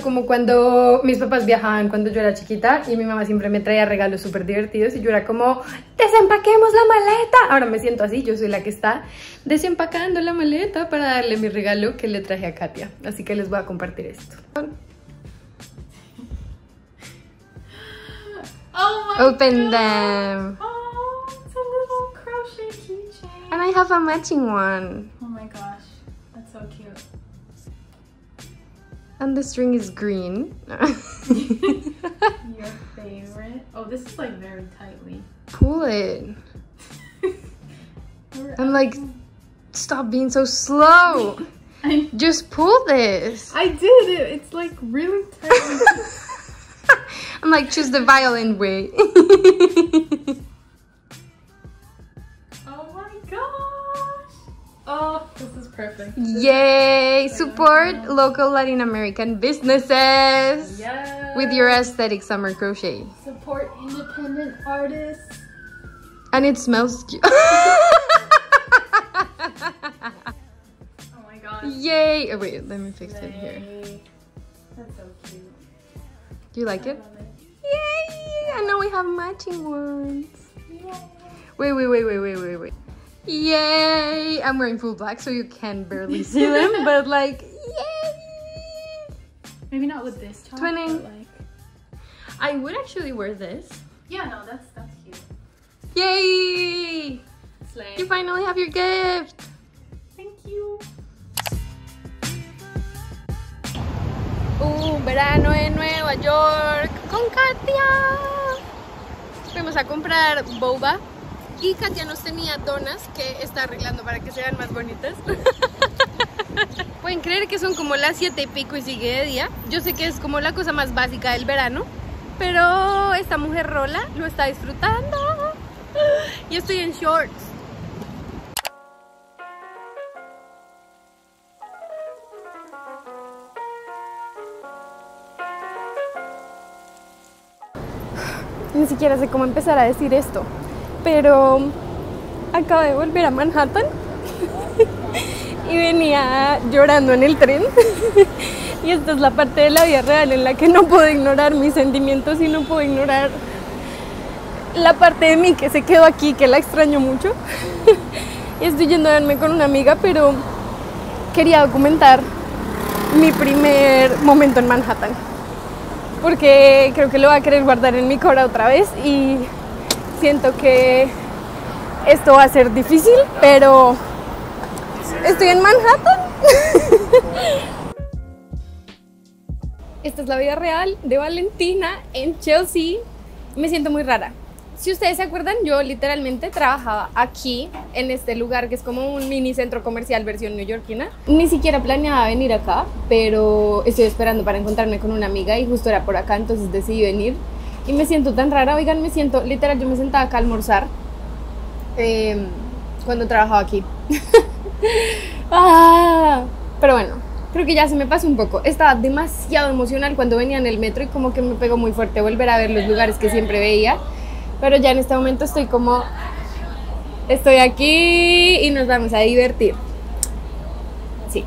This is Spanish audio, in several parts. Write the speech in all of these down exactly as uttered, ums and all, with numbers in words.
como cuando mis papás viajaban cuando yo era chiquita y mi mamá siempre me traía regalos súper divertidos y yo era como, desempaquemos la maleta. Ahora me siento así, yo soy la que está desempacando la maleta para darle mi regalo que le traje a Katia. Así que les voy a compartir esto. Oh my Open God. them. Oh, it's a little crochet keychain. And I have a matching one. Oh my gosh, that's so cute. And the string is green. Your favorite? Oh, this is like very tightly. Pull it. I'm like, stop being so slow. I, Just pull this. I did it. It's like really tightly. I'm like, choose the violin way. Oh my gosh. Oh, this is perfect. Yay! Support local Latin American businesses Yes. with your aesthetic summer crochet. Support independent artists. And it smells cute. Oh my gosh. Yay! Oh, wait, let me fix it here. Yay. That's so cute. Do you like I it? love it. Yay! And now we have matching ones. Yay. Wait, wait, wait, wait, wait, wait, wait. Yay! I'm wearing full black so you can barely see them, but like, yay! Maybe not with this top, Twinning. but like. I would actually wear this. Yeah, no, that's that's cute. Yay! Slay. You finally have your gift! Thank you. Un verano en Nueva York con Katia. Fuimos a comprar boba y Katia nos tenía donas que está arreglando para que sean más bonitas. Pueden creer que son como las siete y pico y sigue de día. Yo sé que es como la cosa más básica del verano, pero esta mujer rola lo está disfrutando. Y estoy en shorts. Ni siquiera sé cómo empezar a decir esto, pero acabo de volver a Manhattan y venía llorando en el tren. Y esta es la parte de la vida real en la que no puedo ignorar mis sentimientos y no puedo ignorar la parte de mí que se quedó aquí, que la extraño mucho. Y estoy yendo a verme con una amiga, pero quería documentar mi primer momento en Manhattan, porque creo que lo voy a querer guardar en mi cora otra vez y siento que esto va a ser difícil, pero estoy en Manhattan. Esta es la vida real de Valentina en Chelsea. Me siento muy rara. Si ustedes se acuerdan, yo literalmente trabajaba aquí, en este lugar que es como un mini centro comercial versión neoyorquina. Ni siquiera planeaba venir acá, pero estoy esperando para encontrarme con una amiga y justo era por acá, entonces decidí venir. Y me siento tan rara, oigan, me siento, literal, yo me sentaba acá a almorzar eh, cuando trabajaba aquí. Ah, pero bueno, creo que ya se me pasó un poco. Estaba demasiado emocional cuando venía en el metro y como que me pegó muy fuerte volver a ver los lugares que siempre veía. Pero ya en este momento estoy como, estoy aquí y nos vamos a divertir. Sí.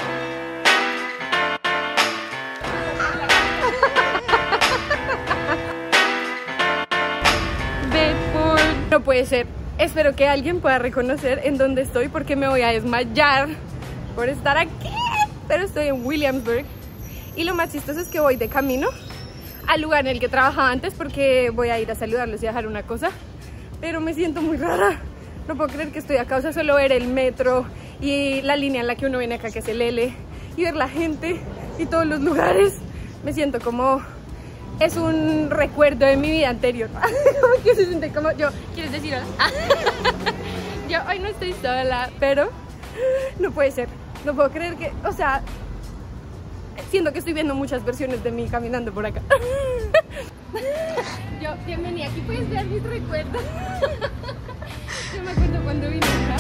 Bedford. No puede ser. Espero que alguien pueda reconocer en dónde estoy porque me voy a desmayar por estar aquí. Pero estoy en Williamsburg. Y lo más chistoso es que voy de camino al lugar en el que trabajaba antes porque voy a ir a saludarlos y a dejar una cosa, pero me siento muy rara, no puedo creer que estoy acá, o sea, solo ver el metro y la línea en la que uno viene acá, que es el L, y ver la gente y todos los lugares, me siento como, es un recuerdo de mi vida anterior. Como que se siente como, yo, ¿quieres decir hola? Yo hoy no estoy sola, pero no puede ser, no puedo creer que, o sea, siento que estoy viendo muchas versiones de mí caminando por acá. Yo, bienvenida, aquí puedes ver mis recuerdos. Yo me acuerdo cuando vine acá.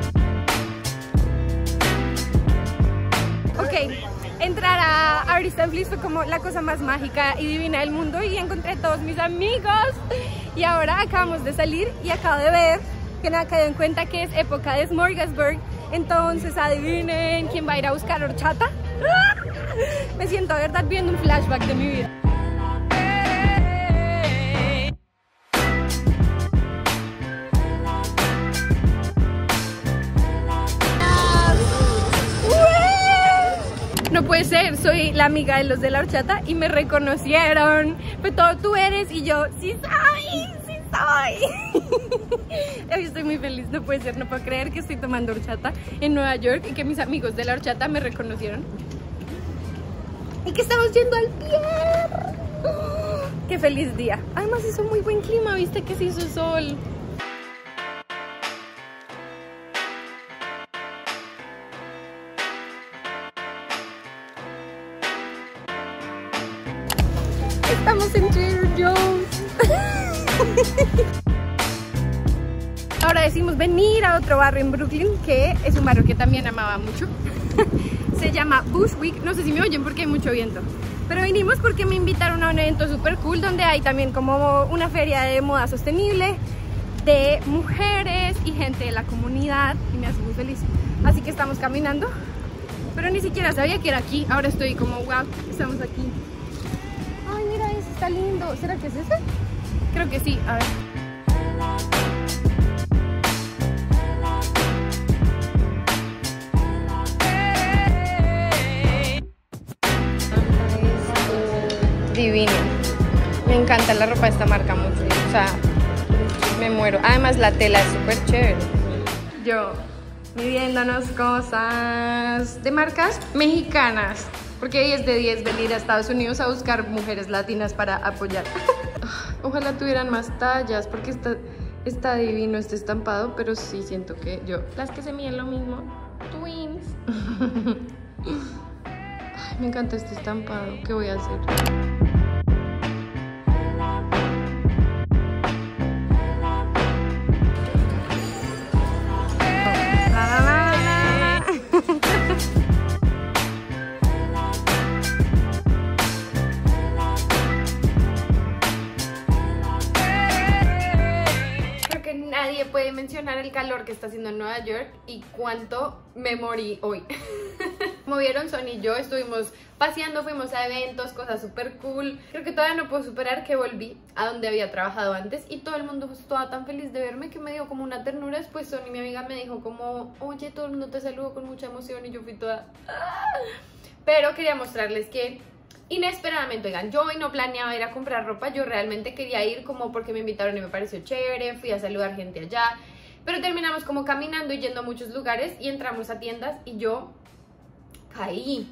Ok, entrar a Artists and Cinépolis fue como la cosa más mágica y divina del mundo y encontré a todos mis amigos. Y ahora acabamos de salir y acabo de ver que me ha caído en cuenta que es época de Smorgasburg. Entonces adivinen quién va a ir a buscar horchata. Me siento de verdad viendo un flashback de mi vida. No puede ser, soy la amiga de los de la horchata y me reconocieron. Fue todo tú eres y yo, sí soy, sí soy. Hoy estoy muy feliz, no puede ser, no puedo creer que estoy tomando horchata en Nueva York y que mis amigos de la horchata me reconocieron. Y que estamos yendo al pier. ¡Oh! Qué feliz día. Además hizo muy buen clima, viste que se hizo sol. Estamos en Trader Joe's. Ahora decimos venir a otro barrio en Brooklyn, que es un barrio que también amaba mucho. Se llama Bushwick. No sé si me oyen porque hay mucho viento. Pero vinimos porque me invitaron a un evento súper cool donde hay también como una feria de moda sostenible de mujeres y gente de la comunidad y me hace muy feliz. Así que estamos caminando, pero ni siquiera sabía que era aquí. Ahora estoy como wow, estamos aquí. Ay, mira, ese está lindo. ¿Será que es ese? Creo que sí, a ver. Divino. Me encanta la ropa de esta marca mucho. O sea, me muero. Además la tela es súper chévere. Yo midiéndonos cosas de marcas mexicanas. Porque diez de diez venir a Estados Unidos a buscar mujeres latinas para apoyar. Ojalá tuvieran más tallas porque está, está divino este estampado. Pero sí siento que yo, las que se miden lo mismo, twins. Ay, me encanta este estampado. ¿Qué voy a hacer? Nadie puede mencionar el calor que está haciendo en Nueva York y cuánto me morí hoy. Como vieron, Son y yo estuvimos paseando, fuimos a eventos, cosas súper cool. Creo que todavía no puedo superar que volví a donde había trabajado antes y todo el mundo estaba tan feliz de verme que me dio como una ternura. Después Son y mi amiga me dijo como, oye, todo el mundo te saludó con mucha emoción y yo fui toda... Pero quería mostrarles que inesperadamente, oigan, yo hoy no planeaba ir a comprar ropa, yo realmente quería ir como porque me invitaron y me pareció chévere, fui a saludar gente allá, pero terminamos como caminando y yendo a muchos lugares y entramos a tiendas y yo caí,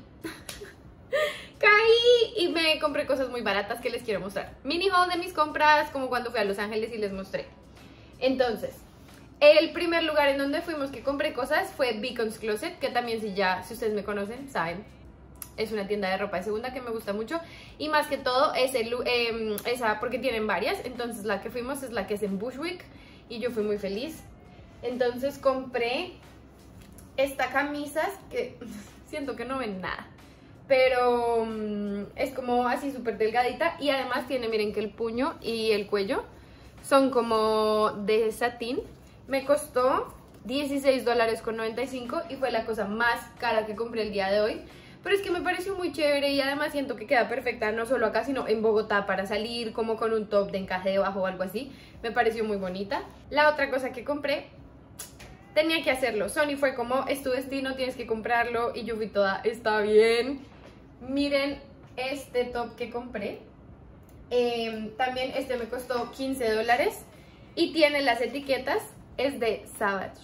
caí y me compré cosas muy baratas que les quiero mostrar. Mini haul de mis compras, como cuando fui a Los Ángeles y les mostré. Entonces, el primer lugar en donde fuimos que compré cosas fue Beacon's Closet, que también si ya, si ustedes me conocen, saben. Es una tienda de ropa de segunda que me gusta mucho y más que todo es el, eh, esa porque tienen varias, entonces la que fuimos es la que es en Bushwick y yo fui muy feliz. Entonces compré esta camisa que siento que no ven nada, pero um, es como así súper delgadita y además tiene, miren que el puño y el cuello son como de satín. Me costó dieciséis dólares con noventa y cinco y fue la cosa más cara que compré el día de hoy. Pero es que me pareció muy chévere y además siento que queda perfecta no solo acá, sino en Bogotá para salir, como con un top de encaje debajo o algo así. Me pareció muy bonita. La otra cosa que compré, tenía que hacerlo. Sony fue como, es tu destino, tienes que comprarlo. Y yo fui toda, está bien. Miren este top que compré. Eh, también este me costó quince dólares. Y tiene las etiquetas, es de Savage.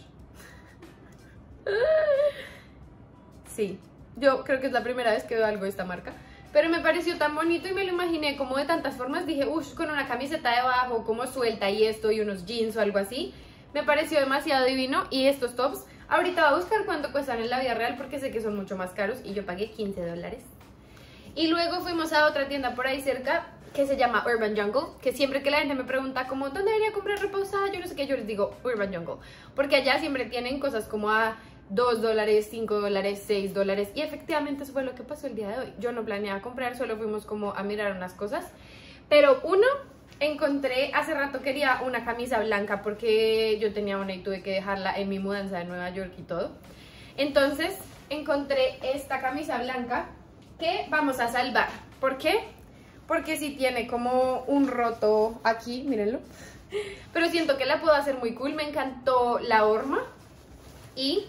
Sí. Yo creo que es la primera vez que veo algo de esta marca, pero me pareció tan bonito y me lo imaginé como de tantas formas. Dije, uff, con una camiseta debajo, como suelta y esto, y unos jeans o algo así. Me pareció demasiado divino y estos tops, ahorita voy a buscar cuánto cuestan en la vida real porque sé que son mucho más caros y yo pagué quince dólares. Y luego fuimos a otra tienda por ahí cerca que se llama Urban Jungle, que siempre que la gente me pregunta como, ¿dónde debería comprar ropa usada? Yo no sé qué, yo les digo Urban Jungle, porque allá siempre tienen cosas como a dos dólares, cinco dólares, seis dólares. Y efectivamente eso fue lo que pasó el día de hoy. Yo no planeaba comprar, solo fuimos como a mirar unas cosas. Pero uno, encontré, hace rato quería una camisa blanca porque yo tenía una y tuve que dejarla en mi mudanza de Nueva York y todo. Entonces encontré esta camisa blanca que vamos a salvar. ¿Por qué? Porque sí tiene como un roto aquí, mírenlo. Pero siento que la puedo hacer muy cool, me encantó la horma. Y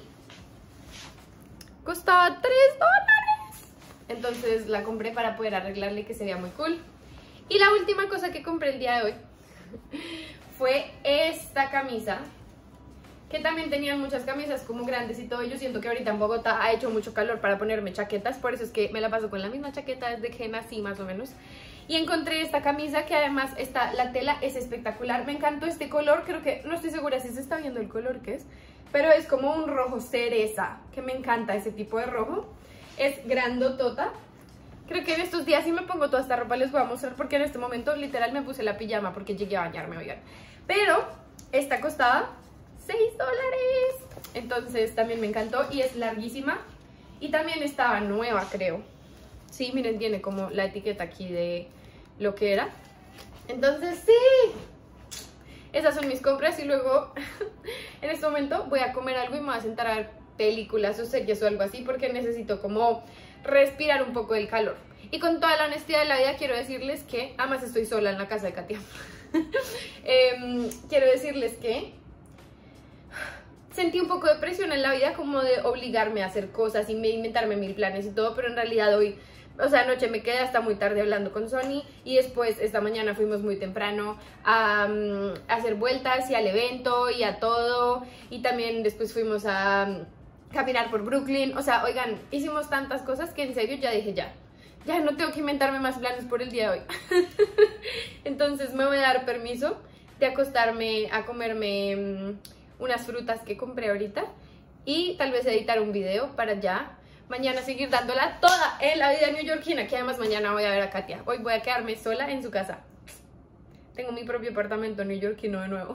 costaba tres dólares. Entonces la compré para poder arreglarle, que se vea muy cool. Y la última cosa que compré el día de hoy fue esta camisa, que también tenían muchas camisas como grandes y todo. Yo siento que ahorita en Bogotá ha hecho mucho calor para ponerme chaquetas, por eso es que me la paso con la misma chaqueta desde que nací más o menos. Y encontré esta camisa que además está, la tela es espectacular. Me encantó este color, creo que, no estoy segura si se está viendo el color que es, pero es como un rojo cereza, que me encanta ese tipo de rojo. Es grandotota. Creo que en estos días, si me pongo toda esta ropa, les voy a mostrar, porque en este momento literal me puse la pijama porque llegué a bañarme, oigan. Pero esta costaba seis dólares. Entonces también me encantó y es larguísima. Y también estaba nueva, creo. Sí, miren, tiene como la etiqueta aquí de lo que era. Entonces sí, esas son mis compras. Y luego en este momento voy a comer algo y me voy a sentar a ver películas o series o algo así, porque necesito como respirar un poco del calor. Y con toda la honestidad de la vida quiero decirles que, además estoy sola en la casa de Katia. eh, quiero decirles que sentí un poco de presión en la vida, como de obligarme a hacer cosas y inventarme mil planes y todo, pero en realidad hoy, o sea, anoche me quedé hasta muy tarde hablando con Sony y después esta mañana fuimos muy temprano a, um, a hacer vueltas y al evento y a todo, y también después fuimos a um, caminar por Brooklyn. O sea, oigan, hicimos tantas cosas que en serio ya dije ya, ya no tengo que inventarme más planes por el día de hoy. Entonces me voy a dar permiso de acostarme a comerme um, unas frutas que compré ahorita y tal vez editar un video para ya mañana seguir dándola toda en la vida neoyorquina, que además mañana voy a ver a Katia. Hoy voy a quedarme sola en su casa. Tengo mi propio apartamento neoyorquino de nuevo.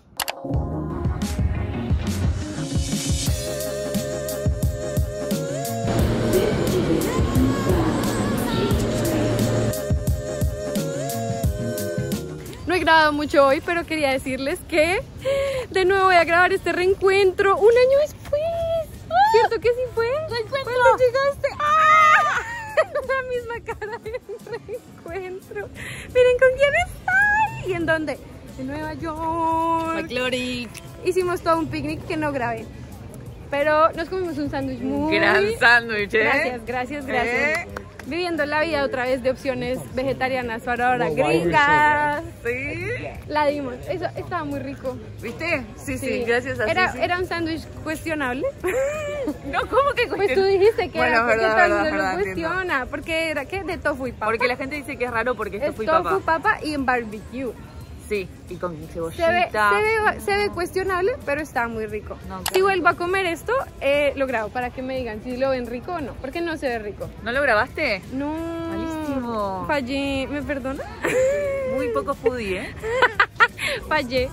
No he grabado mucho hoy, pero quería decirles que de nuevo voy a grabar este reencuentro un año después. ¿Cierto que sí fue? ¿Reencuentro? ¿Cuándo llegaste? ¡Ah! La misma cara de un reencuentro. Miren con quién estoy. ¿Y en dónde? En Nueva York. McClory. Hicimos todo un picnic que no grabé, pero nos comimos un sándwich muy... Gran sándwich, ¿eh? Gracias, gracias, gracias. ¿Eh? Viviendo la vida otra vez de opciones vegetarianas para ahora gringas. Sí. La dimos. Eso estaba muy rico. ¿Viste? Sí, sí, sí. gracias a era, sí. Era un sándwich cuestionable. No, ¿cómo que cuestionable? Pues tú dijiste que, bueno, era, verdad, que todo el mundo verdad, lo cuestiona. entiendo. Porque era, ¿qué? De tofu y papa. Porque la gente dice que es raro porque es, es tofu y tofu, papa. papa y en barbecue. Sí, y con cebollita. Se ve, se ve, se ve cuestionable, pero está muy rico. No, si vuelvo a comer esto, eh, lo grabo para que me digan si lo ven rico o no. Porque no se ve rico. ¿No lo grabaste? No. Malísimo. Fallé. ¿Me perdona? Muy poco foodie, ¿eh? Fallé.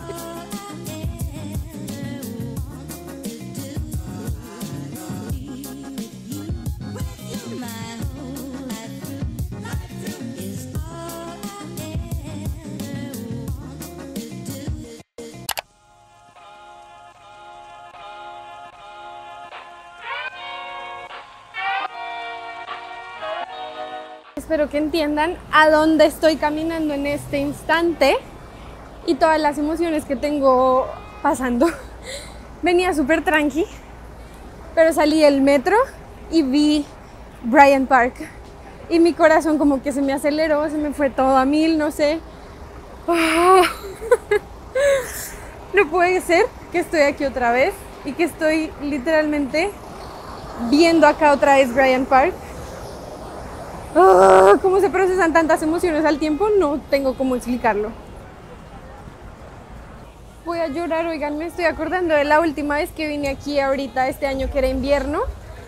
Espero que entiendan a dónde estoy caminando en este instante y todas las emociones que tengo pasando. Venía súper tranqui, pero salí del metro y vi Bryant Park y mi corazón como que se me aceleró, se me fue todo a mil, no sé. Oh. No puede ser que estoy aquí otra vez y que estoy literalmente viendo acá otra vez Bryant Park. Oh, ¿cómo se procesan tantas emociones al tiempo? No tengo cómo explicarlo. Voy a llorar, oigan, me estoy acordando de la última vez que vine aquí ahorita este año, que era invierno,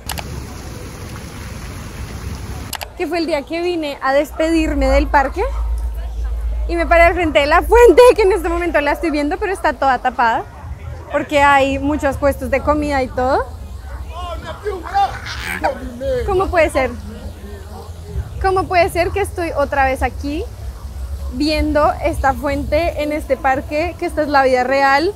que fue el día que vine a despedirme del parque y me paré al frente de la fuente, que en este momento la estoy viendo, pero está toda tapada porque hay muchos puestos de comida y todo. ¿Cómo puede ser? ¿Cómo puede ser que estoy otra vez aquí viendo esta fuente en este parque? Que esta es la vida real.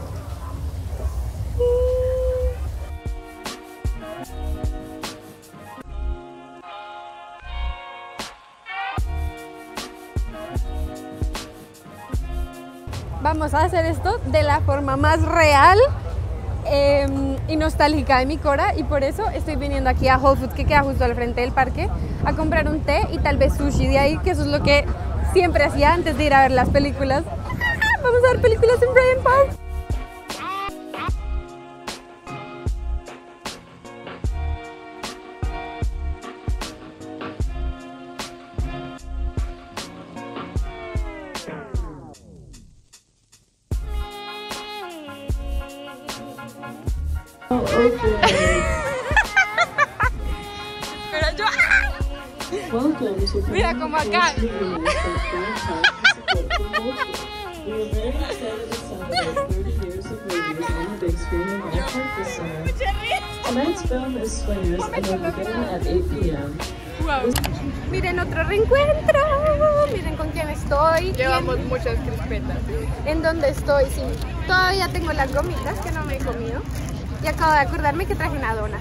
Vamos a hacer esto de la forma más real eh, y nostálgica de mi cora, y por eso estoy viniendo aquí a Whole Foods, que queda justo al frente del parque, a comprar un té y tal vez sushi de ahí, que eso es lo que siempre hacía antes de ir a ver las películas. Vamos a ver películas en Bryant Park. Pero yo... Mira como acá. Wow. Miren otro reencuentro. Miren con quién estoy. Llevamos en, muchas crispetas. en dónde estoy. Sí, todavía tengo las gomitas que no me he comido. Y acabo de acordarme que traje una dona.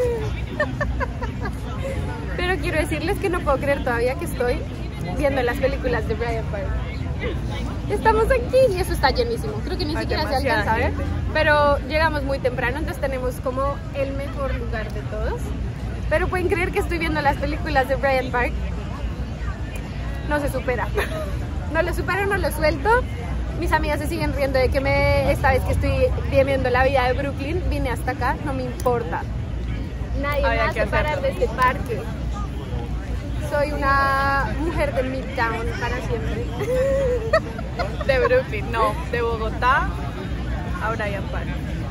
Pero quiero decirles que no puedo creer todavía que estoy viendo las películas de Bryant Park. Estamos aquí y eso está llenísimo. Creo que ni Hay siquiera se demasiada alcanza a ver. gente. Pero llegamos muy temprano, entonces tenemos como el mejor lugar de todos. Pero pueden creer que estoy viendo las películas de Bryant Park. No se supera. No lo supero, no lo suelto. Mis amigas se siguen riendo de que me, esta vez que estoy viviendo la vida de Brooklyn, vine hasta acá, no me importa. Nadie Había me hace que parar hacerlo. de este parque. Soy una mujer de Midtown para siempre. De Brooklyn, no, de Bogotá a Bryant Park.